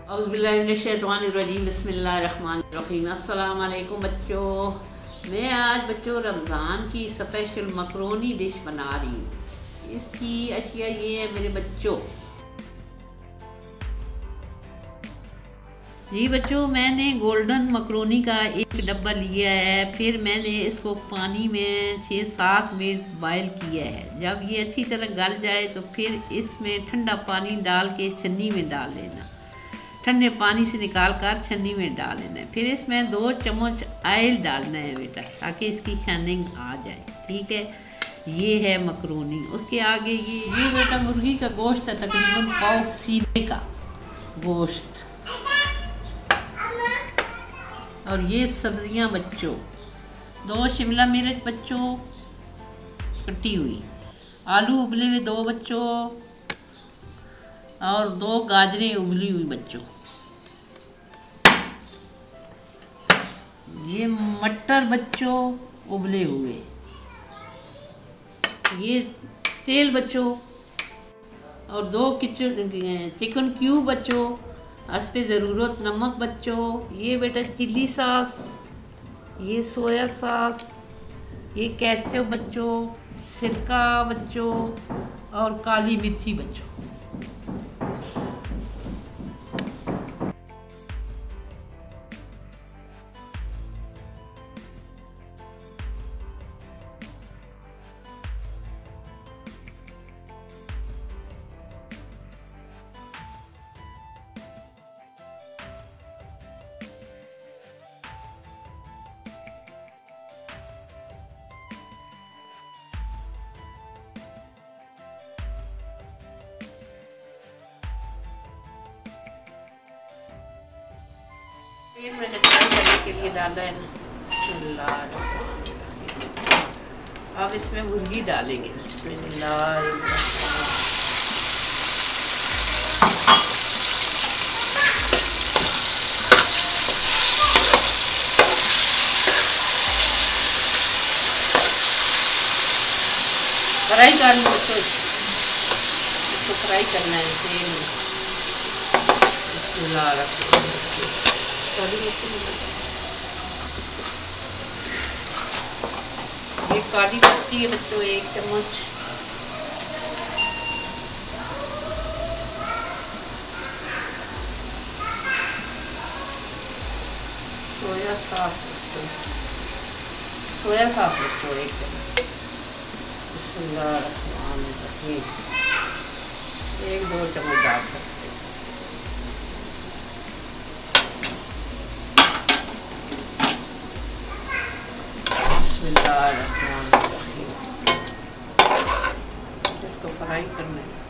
औज़ुबिल्लाहिमिनश्शैतानिर्रजीम बिस्मिल्लाहिर्रहमानिर्रहीम। अस्सलाम वालेकुम बच्चों। मैं आज बच्चों रमज़ान की स्पेशल मकरोनी डिश बना रही हूँ। इसकी अशिया ये है मेरे बच्चों। जी बच्चों, मैंने गोल्डन मकरोनी का एक डब्बा लिया है। फिर मैंने इसको पानी में 6-7 मिनट बॉयल किया है। जब ये अच्छी तरह गल जाए तो फिर इसमें ठंडा पानी डाल के छन्नी में डाल लेना। ठंडे पानी से निकाल कर छन्नी में डाल लेना है। फिर इसमें 2 चम्मच ऑयल डालना है बेटा, ताकि इसकी शाइनिंग आ जाए। ठीक है, ये है मकरोनी। उसके आगे ये बेटा मुर्गी का गोश्त है, तकरीबन पाव सीने का गोश्त। और ये सब्जियां बच्चों, 2 शिमला मिर्च बच्चों कटी हुई, आलू उबले हुए 2 बच्चों, और 2 गाजरें उबली हुई बच्चों। ये मटर बच्चों उबले हुए। ये तेल बच्चों, और 2 चिकन क्यूब बच्चों। इस पे ज़रूरत नमक बच्चों। ये बेटा चिल्ली सॉस, ये सोया सॉस, ये केचप बच्चों, सिरका बच्चों, और काली मिर्ची बच्चों। तेल मैंने फ्राई करने के लिए डाला है ना। अब इसमें मुर्गी डालेंगे। फ्राई कर लो तो इसको फ्राई करना है तेल में। ये काली मिर्ची है बच्चों 1 चम्मच। सोया सॉस बच्चों 1 चम्मच। बिस्मिल्लाहिर्रहमानिर्रहीम 1-2 चम्मच डाल सकते हैं। इसको फ्राई करना है।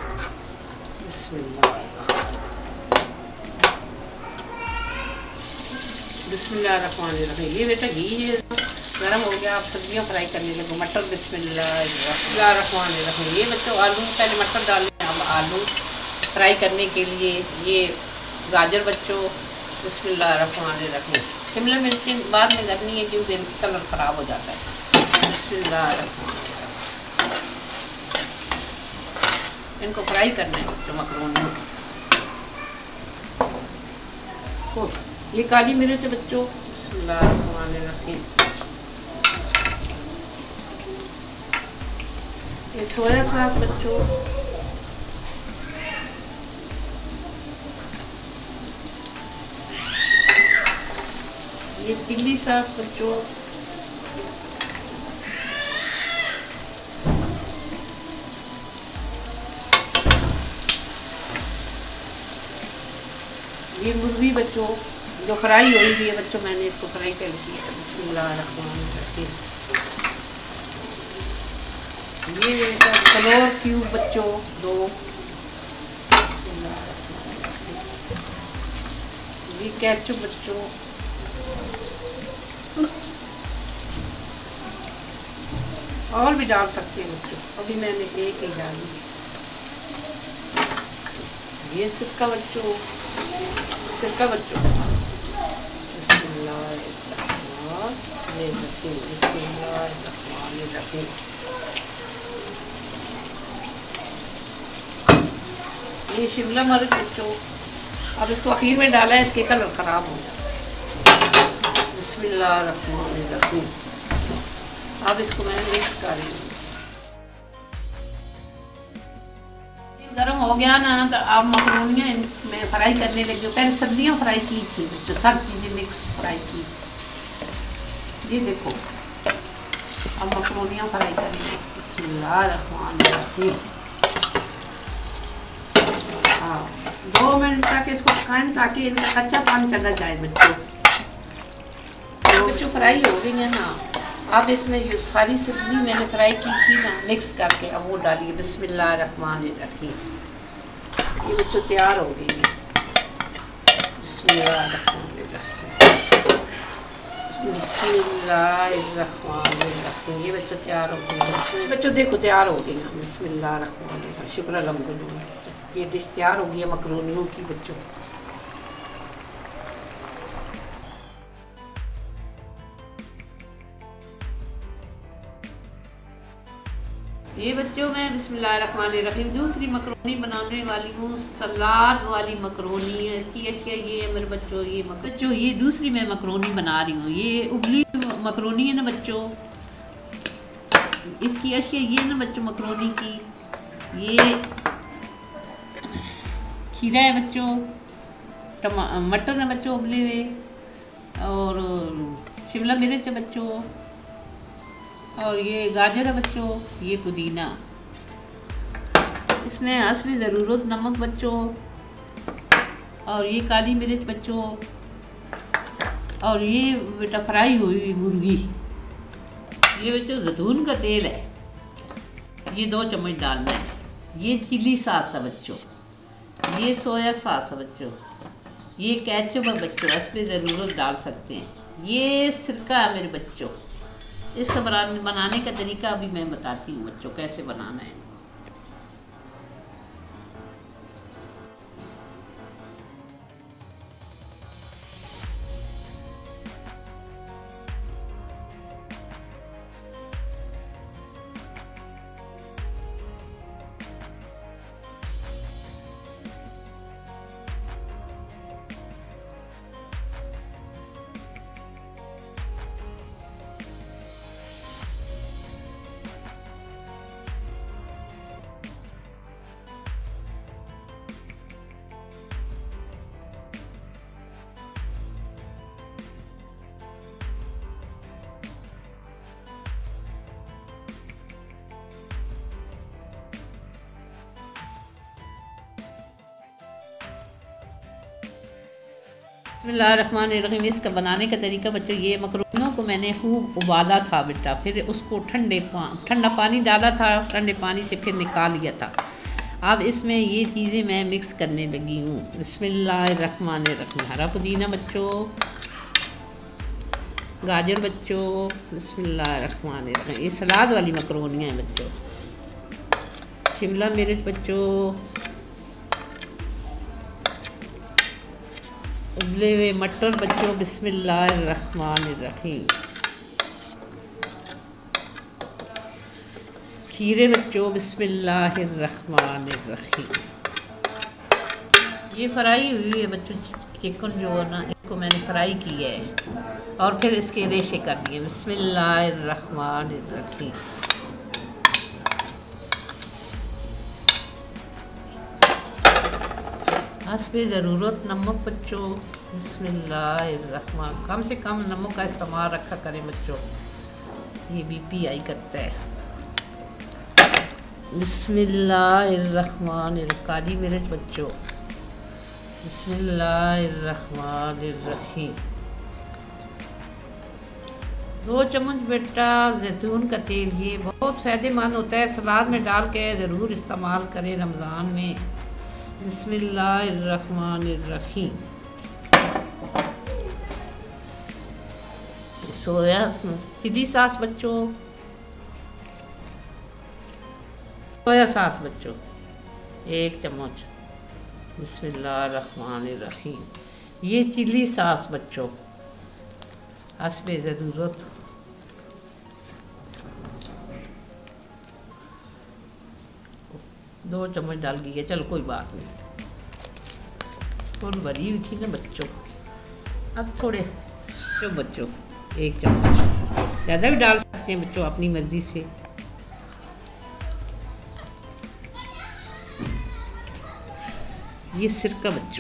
बिस्मिल्लाहिर्रहमानिर्रहीम। ये बेटा घी है गरम हो गया। आप सब्जियां फ्राई करने लगो। मटर बिस्मिल्लाहिर्रहमानिर्रहीम। ये बच्चों आलू, पहले मटर डालने, अब आलू फ्राई करने के लिए ये गाजर बच्चों। बिस्मिल्लाहिर्रहमानिर्रहीम। शिमला मिर्ची बाद में करनी है क्योंकि इनका कलर ख़राब हो जाता है। बिस्मिल्लाहिर्रहमानिर्रहीम। इनको फ्राई करना है बच्चों मकरोनी को। ये काली मिर्च है बच्चों। बिस्मिल्लाहिर्रहमानिर्रहीम। ये सोया सॉस बच्चों। ये चिल्ली सॉस बच्चों। ये मुर्गी बच्चों जो फ्राई हुई है बच्चों, मैंने इसको फ्राई कर दिया। बिस्मिल्लाहिर्रहमानिर्रहीम। ये फ्लोर क्यूब बच्चों 2। ये केचप बच्चों। और भी डाल सकते हैं बच्चों, अभी मैंने 1 ही डाली। ये सिरका बच्चों। बिस्मिल्लाहिर्रहमानिर्रहीम। ये शिमला मिर्च बच्चों अब इसको आखिर में डाला है, इसके कलर ख़राब हो जाए। बिस्मिल्लाहिर्रहमानिर्रहीम। अब इसको मैं मिक्स कर रही हूँ। गर्म हो गया ना, तो अब मकरोनियाँ मैं फ्राई करने लगी हूँ। पहले सब्जियाँ फ्राई की थी बच्चों, सब चीज़ें मिक्स फ्राई की। ये देखो अब मकरोनियाँ फ्राई करेंगे। बिस्मिल्लाहिर्रहमानिर्रहीम। हाँ, 2 मिनट तक इसको पकाएं ताकि इनका कच्चा पानी चला जाए बच्चों। बच्चों फ्राई हो गई है ना। अब इसमें ये सारी सब्जी मैंने फ्राई की थी ना, मिक्स करके अब वो डालिए। बिस्मिल्लाहिर्रहमानिर्रहीम। ये बच्चों तैयार हो गई है। बिस्मिल्लाहिर्रहमानिर्रहीम। ये बच्चों तैयार हो गई है। बच्चों देखो तैयार हो गई है। बिस्मिल्लाहिर्रहमानिर्रहीम। शुक्र अल्हम्दुलिल्लाह, ये डिश तैयार हो गई है मकरोनियों की बच्चों। ये बच्चों मैं बिस्मिल्लाहिर्रहमानिर्रहीम दूसरी मकरोनी बनाने वाली हूँ। सलाद वाली मकरोनी है। इसकी अशिया ये है मेरे बच्चों। ये बच्चों ये दूसरी मैं मकरोनी बना रही हूँ। ये उबली मकरोनी है ना बच्चों। इसकी अशिया ये है ना बच्चों मकरोनी की। ये खीरा है बच्चों, मटर है बच्चों उबले हुए, और शिमला मिर्च है बच्चों, और ये गाजर है बच्चों, ये पुदीना। इसमें हस्ब ज़रूरत नमक बच्चों, और ये काली मिर्च बच्चों, और ये बेटा फ्राई हुई मुर्गी। ये बच्चों जैतून का तेल है, ये 2 चम्मच डालना है। ये चिली सॉस है बच्चों, ये सोया सॉस है बच्चों, ये केचप है बच्चों, हस्ब ज़रूरत डाल सकते हैं। ये सिरका है मेरे बच्चों। इसका बनाने का तरीका अभी मैं बताती हूँ बच्चों कैसे बनाना है। बिस्मिल्लाहिर्रहमानिर्रहीम। इसका बनाने का तरीका बच्चों, ये मकरोनियों को मैंने खूब उबाला था बेटा, फिर उसको ठंडा पानी डाला था, ठंडे पानी से फिर निकाल लिया था। अब इसमें ये चीज़ें मैं मिक्स करने लगी हूँ। बिस्मिल्लाहिर्रहमानिर्रहीम। हरा पुदीना बच्चों, गाजर बच्चों, बिस्मिल्लाहिर्रहमानिर्रहीम। ये सलाद वाली मकरोनियाँ हैं बच्चों। शिमला मिर्च बच्चों, उबले हुए मटर बच्चों, बिस्मिल्लाहिर्रहमानिर्रहीम। खीरे बच्चों, बिस्मिल्लाहिर्रहमानिर्रहीम। ये फ्राई हुई है बच्चों, चिकन जो है ना, इसको मैंने फ्राई किया है और फिर इसके रेशे कर दिए। बिस्मिल्लाहिर्रहमानिर्रहीम। हस्बे ज़रूरत नमक बच्चों, बिस्मिल्लाहिर्रहमान। कम से कम नमक का इस्तेमाल रखा करें बच्चों, ये बीपी हाई करता है। बिस्मिल्लाहिर्रहमानिर्रहीम। काली मिर्च बच्चों, बिस्मिल्लाहिर्रहमानिर्रहीम। 2 चम्मच बेटा जैतून का तेल, ये बहुत फ़ायदेमंद होता है, सलाद में डाल के ज़रूर इस्तेमाल करें रमज़ान में। बिस्मिल्लाहिर्रहमानिर्रहीम। सोया चिली सॉस बच्चों, सोया सॉस बच्चों 1 चम्मच। बिस्मिल्लाहिर्रहमानिर्रहीम। ये चिली सॉस बच्चों हस्बे ज़रूरत। दो चम्मच डाल दी है, चलो कोई बात नहीं। फुल भरी हुई थी ना बच्चों। अब थोड़े जो बच्चों 1 चम्मच, ज़्यादा भी डाल सकते हैं बच्चों अपनी मर्ज़ी से। ये सिरका बच्चों,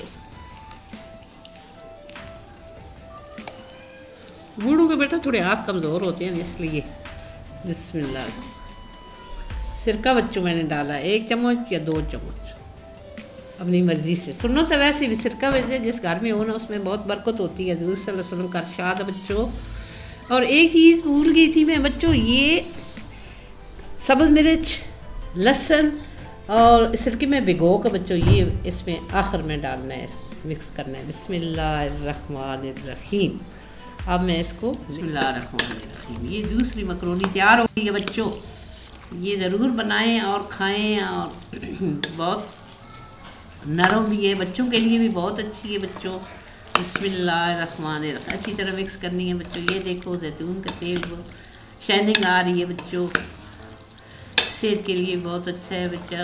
बूढ़ों के बेटा थोड़े हाथ कमज़ोर होते हैं इसलिए। बिस्मिल्लाह। सिरका बच्चों मैंने डाला 1 चम्मच या 2 चम्मच अपनी मर्ज़ी से। सुनो तो वैसे भी सिरका वैसे जिस घर में हो ना उसमें बहुत बरकत होती है, हज़ूर सल्लल्लाहु अलैहि वसल्लम का इरशाद है बच्चों। और एक चीज़ भूल गई थी मैं बच्चों, ये सब्ज़ मिर्च, लहसुन और सिरके में भिगो कर बच्चों ये इसमें आखिर में डालना है, मिक्स करना है। बिस्मिल्लाहिर्रहमानिर्रहीम। अब मैं इसको बिस्मिल्लाहिर्रहमानिर्रहीम। ये दूसरी मकरोनी तैयार हो गई है बच्चों। ये ज़रूर बनाएं और खाएं, और बहुत नरम भी है, बच्चों के लिए भी बहुत अच्छी है बच्चों। बिस्मिल्लाहिर्रहमानिर्रहीम। अच्छी तरह मिक्स करनी है बच्चों। ये देखो जैतून का तेल शाइनिंग आ रही है बच्चों, सेहत के लिए बहुत अच्छा है बच्चा।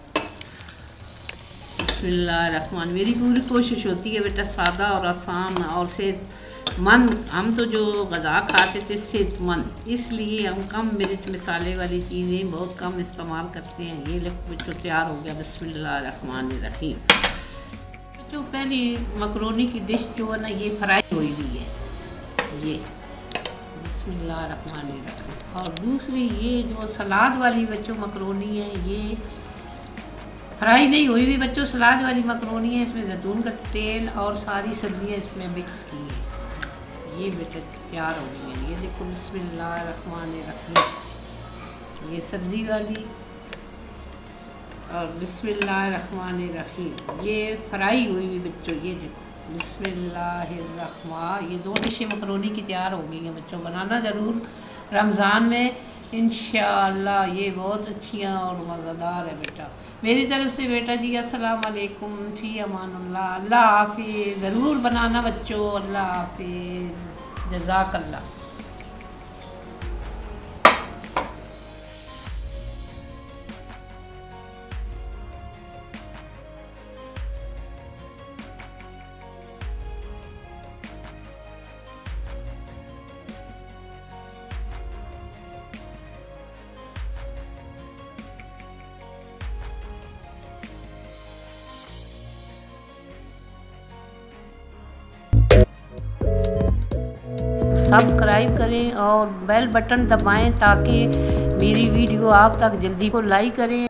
बिस्मिल्लाहिर्रहमान। मेरी पूरी कोशिश होती है बेटा सादा और आसान और सेहतमंद। हम तो जो ग़ज़ा खाते थे सेहतमंद, इसलिए हम कम मिर्च मसाले वाली चीज़ें बहुत कम इस्तेमाल करते हैं। ये लोग बच्चों तैयार हो गया। बिस्मिल्लाहिर्रहमानिर्रहीम। बच्चों पहली मकरोनी की डिश जो है ना ये फ्राई हुई हुई है, ये बिस्मिल्लाहिर्रहमानिर्रहीम। और दूसरी ये जो सलाद वाली बच्चों मकरोनी है, ये फ्राई नहीं हुई हुई बच्चों, सलाद वाली मकरोनी है। इसमें जैतून का तेल और सारी सब्जियां इसमें मिक्स की है। ये बेटा तैयार हो गई है। ये देखो बिस्मिल्लाहिर्रहमानिर्रहीम। ये सब्जी वाली और बिस्मिल्लाहिर्रहमानिर्रहीम ये फ्राई हुई हुई बच्चों। ये देखो बिस्मिल्लाहिर्रहमान। ये 2 डिशें मकरोनी की तैयार हो गई हैं बच्चों। बनाना ज़रूर रमज़ान में इंशाअल्लाह। ये बहुत अच्छी और मज़ेदार है बेटा। मेरी तरफ से बेटा जी अस्सलाम वालेकुम, फ़ी अमानुल्लाह, अल्लाह हाफ़िज़। ज़रूर बनाना बच्चों। अल्लाह हाफ़िज़, जज़ाकल्लाह। सब्सक्राइब करें और बेल बटन दबाएं ताकि मेरी वीडियो आप तक जल्दी को लाइक करें।